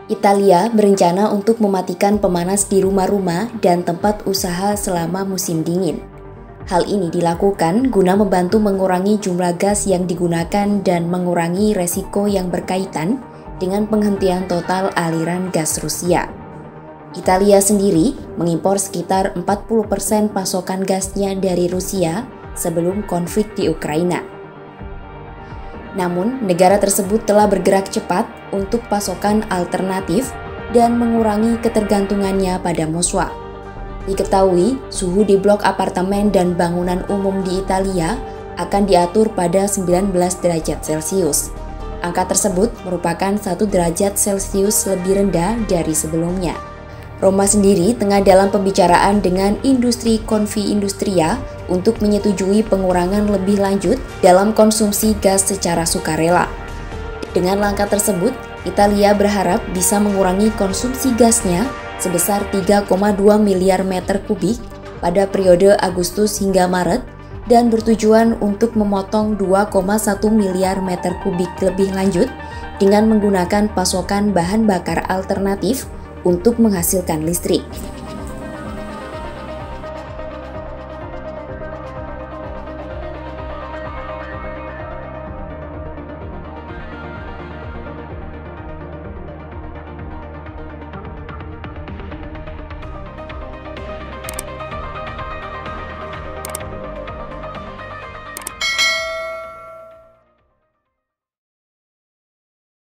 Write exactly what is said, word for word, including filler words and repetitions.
Italia berencana untuk mematikan pemanas di rumah-rumah dan tempat usaha selama musim dingin. Hal ini dilakukan guna membantu mengurangi jumlah gas yang digunakan dan mengurangi resiko yang berkaitan dengan penghentian total aliran gas Rusia. Italia sendiri mengimpor sekitar empat puluh persen pasokan gasnya dari Rusia sebelum konflik di Ukraina. Namun, negara tersebut telah bergerak cepat untuk pasokan alternatif dan mengurangi ketergantungannya pada Moskwa. Diketahui, suhu di blok apartemen dan bangunan umum di Italia akan diatur pada sembilan belas derajat Celcius. Angka tersebut merupakan satu derajat Celcius lebih rendah dari sebelumnya. Roma sendiri tengah dalam pembicaraan dengan industri Confi Industria untuk menyetujui pengurangan lebih lanjut dalam konsumsi gas secara sukarela. Dengan langkah tersebut, Italia berharap bisa mengurangi konsumsi gasnya sebesar tiga koma dua miliar meter kubik pada periode Agustus hingga Maret dan bertujuan untuk memotong dua koma satu miliar meter kubik lebih lanjut dengan menggunakan pasokan bahan bakar alternatif untuk menghasilkan listrik.